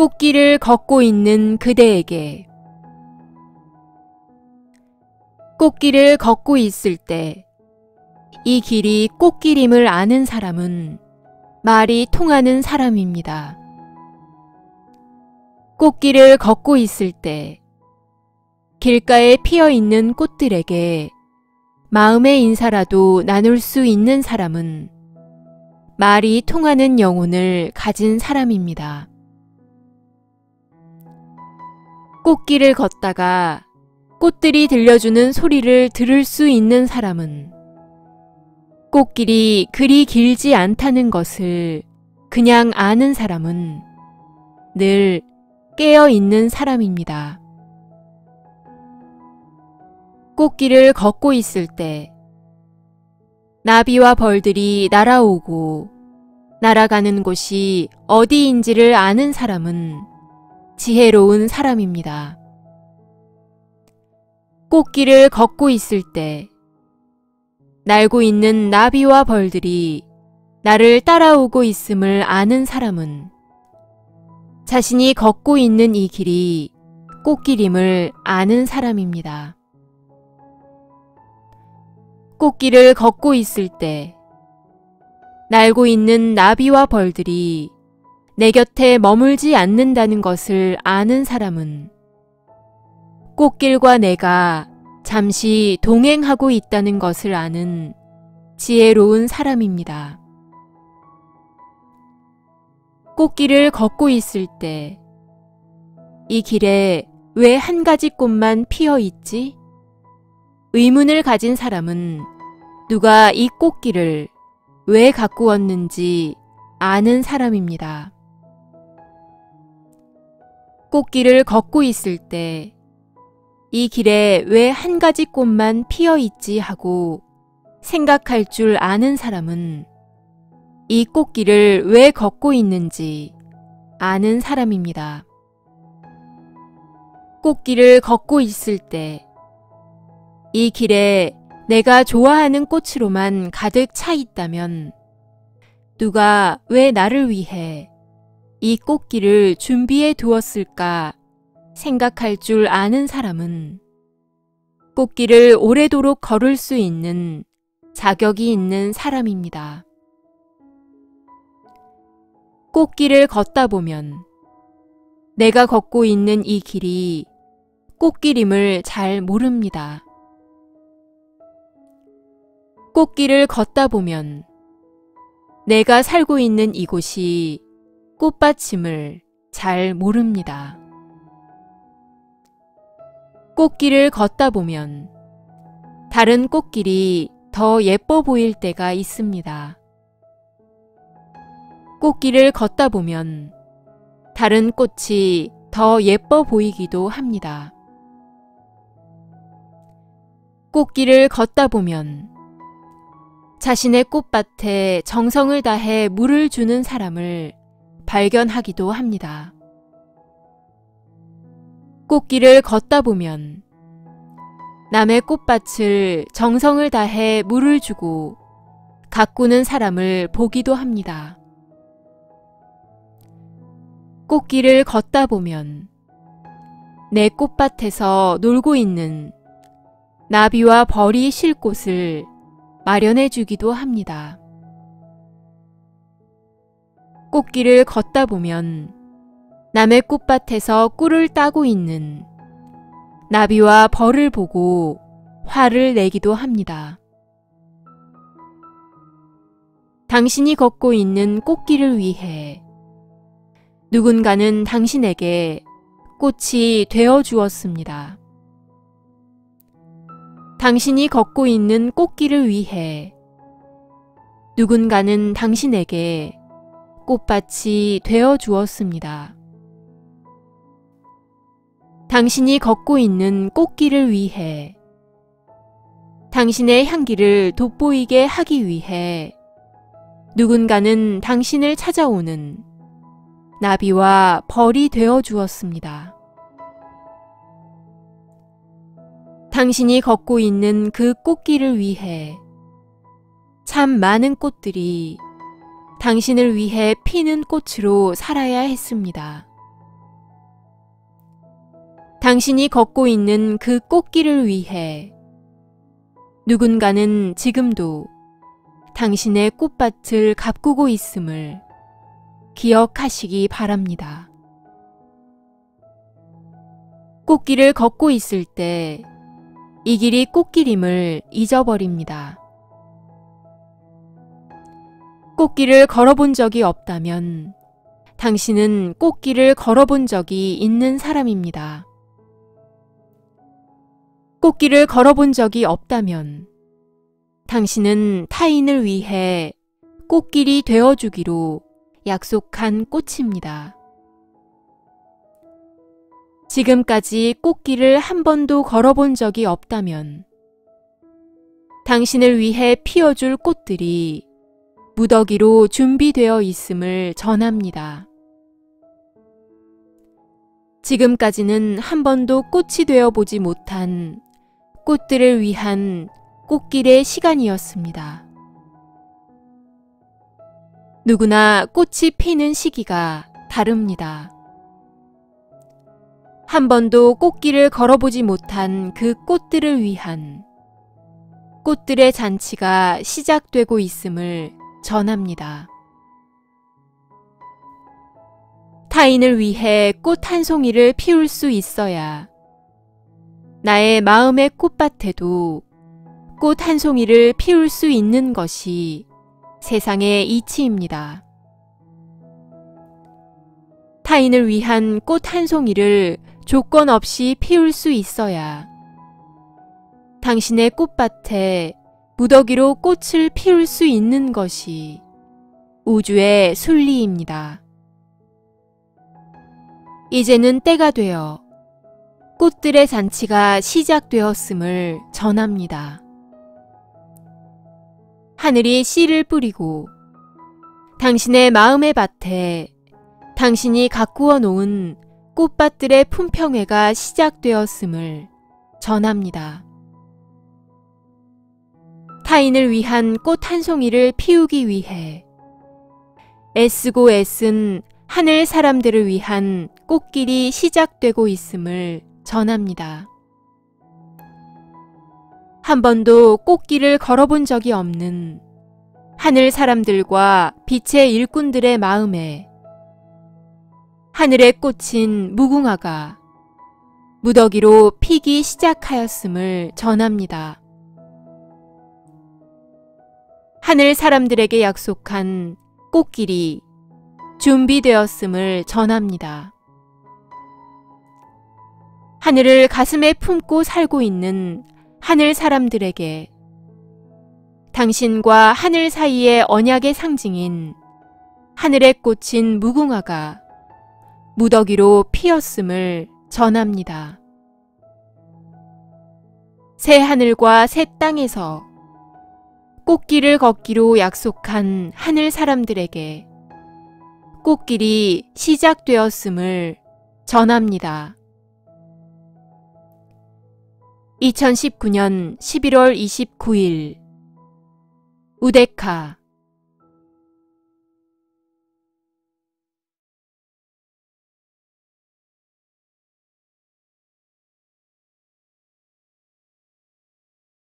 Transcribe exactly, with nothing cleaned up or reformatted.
꽃길을 걷고 있는 그대에게. 꽃길을 걷고 있을 때 이 길이 꽃길임을 아는 사람은 말이 통하는 사람입니다. 꽃길을 걷고 있을 때 길가에 피어있는 꽃들에게 마음의 인사라도 나눌 수 있는 사람은 말이 통하는 영혼을 가진 사람입니다. 꽃길을 걷다가 꽃들이 들려주는 소리를 들을 수 있는 사람은 꽃길이 그리 길지 않다는 것을 그냥 아는 사람은 늘 깨어있는 사람입니다. 꽃길을 걷고 있을 때 나비와 벌들이 날아오고 날아가는 곳이 어디인지를 아는 사람은 지혜로운 사람입니다. 꽃길을 걷고 있을 때 날고 있는 나비와 벌들이 나를 따라오고 있음을 아는 사람은 자신이 걷고 있는 이 길이 꽃길임을 아는 사람입니다. 꽃길을 걷고 있을 때 날고 있는 나비와 벌들이 내 곁에 머물지 않는다는 것을 아는 사람은 꽃길과 내가 잠시 동행하고 있다는 것을 아는 지혜로운 사람입니다. 꽃길을 걷고 있을 때 이 길에 왜 한 가지 꽃만 피어 있지? 의문을 가진 사람은 누가 이 꽃길을 왜 가꾸었는지 아는 사람입니다. 꽃길을 걷고 있을 때 이 길에 왜 한 가지 꽃만 피어 있지 하고 생각할 줄 아는 사람은 이 꽃길을 왜 걷고 있는지 아는 사람입니다. 꽃길을 걷고 있을 때 이 길에 내가 좋아하는 꽃으로만 가득 차 있다면 누가 왜 나를 위해 이 꽃길을 준비해 두었을까 생각할 줄 아는 사람은 꽃길을 오래도록 걸을 수 있는 자격이 있는 사람입니다. 꽃길을 걷다 보면 내가 걷고 있는 이 길이 꽃길임을 잘 모릅니다. 꽃길을 걷다 보면 내가 살고 있는 이곳이 꽃밭임을 잘 모릅니다. 꽃길을 걷다 보면 다른 꽃길이 더 예뻐 보일 때가 있습니다. 꽃길을 걷다 보면 다른 꽃이 더 예뻐 보이기도 합니다. 꽃길을 걷다 보면 자신의 꽃밭에 정성을 다해 물을 주는 사람을 발견하기도 합니다. 꽃길을 걷다 보면 남의 꽃밭을 정성을 다해 물을 주고 가꾸는 사람을 보기도 합니다. 꽃길을 걷다 보면 내 꽃밭에서 놀고 있는 나비와 벌이 쉴 곳을 마련해 주기도 합니다. 꽃길을 걷다 보면 남의 꽃밭에서 꿀을 따고 있는 나비와 벌을 보고 화를 내기도 합니다. 당신이 걷고 있는 꽃길을 위해 누군가는 당신에게 꽃이 되어 주었습니다. 당신이 걷고 있는 꽃길을 위해 누군가는 당신에게 꽃밭이 되어 주었습니다. 당신이 걷고 있는 꽃길을 위해 당신의 향기를 돋보이게 하기 위해 누군가는 당신을 찾아오는 나비와 벌이 되어 주었습니다. 당신이 걷고 있는 그 꽃길을 위해 참 많은 꽃들이 당신을 위해 피는 꽃으로 살아야 했습니다. 당신이 걷고 있는 그 꽃길을 위해 누군가는 지금도 당신의 꽃밭을 가꾸고 있음을 기억하시기 바랍니다. 꽃길을 걷고 있을 때 이 길이 꽃길임을 잊어버립니다. 꽃길을 걸어본 적이 없다면 당신은 꽃길을 걸어본 적이 있는 사람입니다. 꽃길을 걸어본 적이 없다면 당신은 타인을 위해 꽃길이 되어주기로 약속한 꽃입니다. 지금까지 꽃길을 한 번도 걸어본 적이 없다면 당신을 위해 피어줄 꽃들이 무더기로 준비되어 있음을 전합니다. 지금까지는 한 번도 꽃이 되어 보지 못한 꽃들을 위한 꽃길의 시간이었습니다. 누구나 꽃이 피는 시기가 다릅니다. 한 번도 꽃길을 걸어보지 못한 그 꽃들을 위한 꽃들의 잔치가 시작되고 있음을 전합니다. 타인을 위해 꽃 한 송이를 피울 수 있어야 나의 마음의 꽃밭에도 꽃 한 송이를 피울 수 있는 것이 세상의 이치입니다. 타인을 위한 꽃 한 송이를 조건 없이 피울 수 있어야 당신의 꽃밭에 무더기로 꽃을 피울 수 있는 것이 우주의 순리입니다. 이제는 때가 되어 꽃들의 잔치가 시작되었음을 전합니다. 하늘이 씨를 뿌리고 당신의 마음의 밭에 당신이 가꾸어 놓은 꽃밭들의 품평회가 시작되었음을 전합니다. 타인을 위한 꽃 한 송이를 피우기 위해 애쓰고 애쓴 하늘 사람들을 위한 꽃길이 시작되고 있음을 전합니다. 한 번도 꽃길을 걸어본 적이 없는 하늘 사람들과 빛의 일꾼들의 마음에 하늘에 꽂힌 무궁화가 무더기로 피기 시작하였음을 전합니다. 하늘 사람들에게 약속한 꽃길이 준비되었음을 전합니다. 하늘을 가슴에 품고 살고 있는 하늘 사람들에게 당신과 하늘 사이의 언약의 상징인 하늘에 꽂힌 무궁화가 무더기로 피었음을 전합니다. 새 하늘과 새 땅에서 꽃길을 걷기로 약속한 하늘 사람들에게 꽃길이 시작되었음을 전합니다. 이천십구 년 십일월 이십구일 우데카